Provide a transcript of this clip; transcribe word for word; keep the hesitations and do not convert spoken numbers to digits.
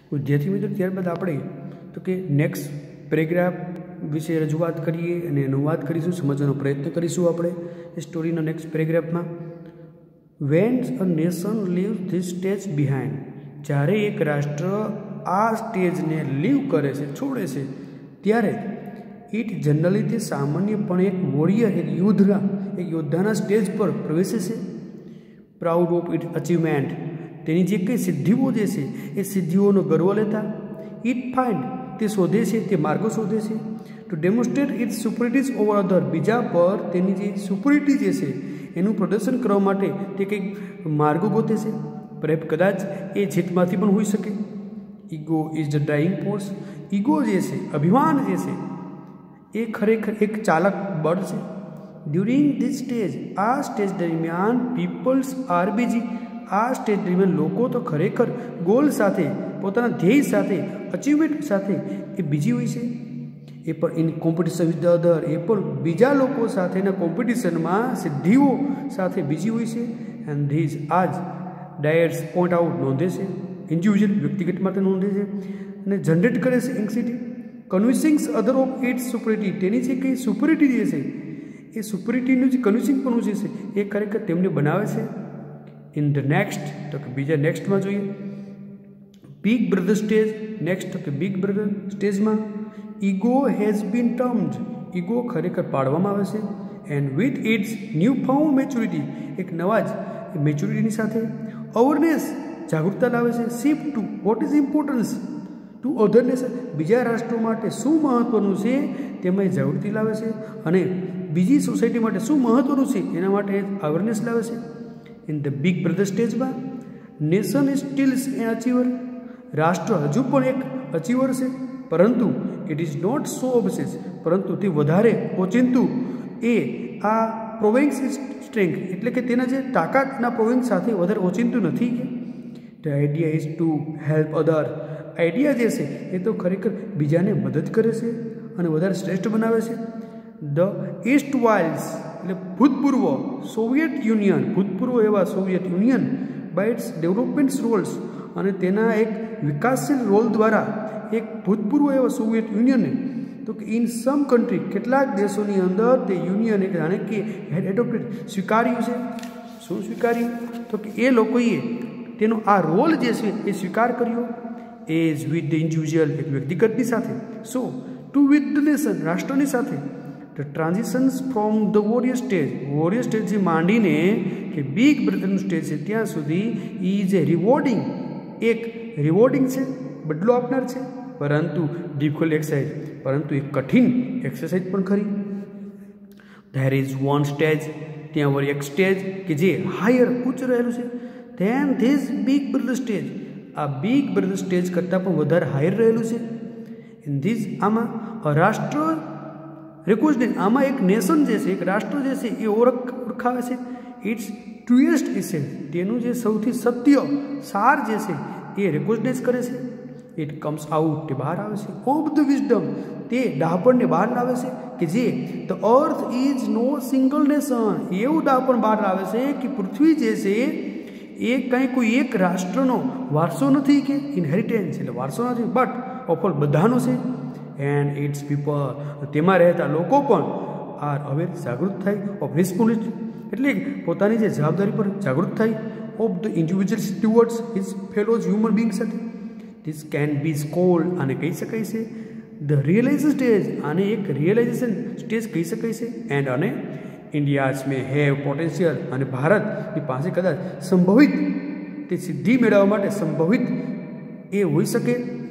विद्यार्थी मित्रों त्यारबाद આપણે तो कि नेक्स्ट पेरेग्राफ विषे रजूआत करिए અને અનુવાદ કરીશું, સમજવાનો પ્રયત્ન કરીશું આપણે સ્ટોરીનો નેક્સ્ટ પેરેગ્રાફમાં। When a nation leaves this stage behind, જ્યારે એક રાષ્ટ્ર આ સ્ટેજને લીવ કરે છે, છોડે છે, ત્યારે ઇટ જનરલી તે સામાન્યપણે એક વોરિયર, એક યુદ્ધના એક યોદ્ધાના સ્ટેજ પર પ્રવેશે છે। પ્રાઉડ ઓફ ઇટ અચીવમેન્ટ, તેની જે કંઈ સિદ્ધિઓ જે છે એ સિદ્ધિઓનો ગર્વ લેતા। ઇટ ફાઇન્ડ, તે શોધે છે, તે માર્ગો શોધે છે। To demonstrate its superiorities over other, બીજા પર તેની જે સુપરિટી જે છે એનું પ્રદર્શન કરવા માટે તે કંઈક માર્ગો ગોતે છે। પ્રેપ કદાચ એ જીતમાંથી પણ હોઈ શકે। Ego is the driving force, ego જે છે, અભિમાન જે છે એ ખરેખર એક ચાલક બળ છે। ડ્યુરિંગ ધીસ સ્ટેજ, આ સ્ટેજ દરમિયાન પીપલ્સ આર બીજી, આ સ્ટેજ દરમિયાન લોકો તો ખરેખર ગોલ સાથે, પોતાના ધ્યેય સાથે, અચીવમેન્ટ સાથે એ બીજી હોય છે। એ પણ in competition with the other, એ પણ બીજા લોકો સાથેના કોમ્પિટિશનમાં સિદ્ધિઓ સાથે બીજી હોય છે। And this as Dietz point out નોંધે છે, ઇન્ડિવિજ્યુઅલ વ્યક્તિગત માટે નોંધે છે અને જનરેટ કરે છે anxiety. Convincing other of its superiority, તેની જે કંઈ સુપરિટી જે છે એ સુપરિટીનું જે કન્વિન્સિંગપણું જે છે એ ખરેખર તેમને બનાવે છે। ઇન ધ નેક્સ્ટ, તો કે બીજા નેક્સ્ટમાં જોઈએ બિગ બ્રધર સ્ટેજ, નેક્સ્ટ તો કે બિગ બ્રધર સ્ટેજમાં ego has been termed, ego ખરેખર પાડવામાં આવે છે। And with its new found maturity, એક નવા જ મેચ્યોરિટીની સાથે અવેરનેસ, જાગૃતતા લાવે છે। Shift to what is importance to other nation, બીજા રાષ્ટ્રો માટે શું મહત્વનું છે તેમાં જાગૃતિ લાવે છે અને બીજી સોસાયટી માટે શું મહત્વનું છે એના માટે અવેરનેસ લાવે છે। ઇન ધ બિગ બ્રધર સ્ટેજમાં nation is still an achiever, રાષ્ટ્ર હજુ પણ એક અચીવર છે, પરંતુ it is not so obsess, પરંતુ તે વધારે ઓચિંતું એ આ પ્રોવિન્સ સ્ટ્રેન્થ, એટલે કે તેના જે તાકાતના પ્રોવિન્સ સાથે વધારે ઓચિંતું નથી। કે the idea is to help other, idea જે છે એ તો ખરેખર બીજાને મદદ કરે છે અને વધારે શ્રેષ્ઠ બનાવે છે। ધ ઈસ્ટ વાઇલ્સ, એટલે ભૂતપૂર્વ સોવિયત યુનિયન, ભૂતપૂર્વ એવા Soviet union by its development roles, અને તેના એક વિકાસશીલ રોલ દ્વારા એક ભૂતપૂર્વ એવા સોવિયત યુનિયનને તો કે ઇન સમ કન્ટ્રી, કેટલાક દેશોની અંદર તે યુનિયને જાણે કે હેડ એડોપ્ટેડ, સ્વીકાર્યું છે। શું સ્વીકાર્યું? તો કે એ લોકોએ તેનો આ રોલ જે છે એ સ્વીકાર કર્યો। એઝ વિથ ધ ઇન્ડિવિજ્યુઅલ, એક વ્યક્તિગતની સાથે, so too with the nation, રાષ્ટ્રની સાથે। The transitions from the warrior stage, warrior સ્ટેજથી માંડીને કે બિગ બ્રધરનું સ્ટેજ છે ત્યાં સુધી ઇઝ એ રિવોર્ડિંગ, એક રિવોર્ડિંગ છે, બદલો આપનાર છે, પરંતુ ડિફિકલ્ટ એક્સરસાઇઝ, પરંતુ એક કઠિન એક્સરસાઇઝ પણ ખરી। ધેર ઇઝ વન સ્ટેજ, ત્યાં વળી એક સ્ટેજ કે જે હાયર, ઉચ્ચ રહેલું છે then this big brother stage, આ બિગ બ્રધર સ્ટેજ કરતાં પણ વધારે હાયર રહેલું છે। ઇન ધીસ, આમાં રાષ્ટ્ર રેકોગ્નાઇઝ, આમાં એક નેશન જે છે, એક રાષ્ટ્ર જે છે એ ઓળખ ઓળખાવે છે ઇટ્સ ટ્રુએસ્ટ ઇસેન્સ, તેનું જે સૌથી સત્ય સાર જે છે એ રેકોગ્નાઇઝ કરે છે। ઇટ કમ્સ આઉટ, તે બહાર આવે છે। ઓફ ધ વિઝડમ, તે ડાહપણને બહાર લાવે છે કે જે the earth is no single nation, એવું ડાહપણ બહાર લાવે છે કે પૃથ્વી જે છે એ કંઈ કોઈ એક રાષ્ટ્રનો વારસો નથી, કે ઇનહેરિટેન્સ એટલે વારસો નથી, બટ ઓફ ઓલ બધાનો છે। એન્ડ ઇટ્સ પીપલ, તેમાં રહેતા લોકો પણ આર અવેર, જાગૃત થાય, ઓફ રિસ્પોન્સિબિલિટી, એટલે પોતાની જે જવાબદારી પર જાગૃત થાય, of the individual towards his fellows human being સાથે। ધીસ કેન બી કોલ્ડ, આને કહી શકાય છે ધ રિયલાઇઝેશન સ્ટેજ, આને એક રિયલાઇઝેશન સ્ટેજ કહી શકાય છે। એન્ડ અને ઇન્ડિયાઝ મે હેવ પોટેન્શિયલ, અને ભારતની પાસે કદાચ સંભવિત તે સિદ્ધિ મેળવવા માટે સંભવિત એ હોઈ શકે।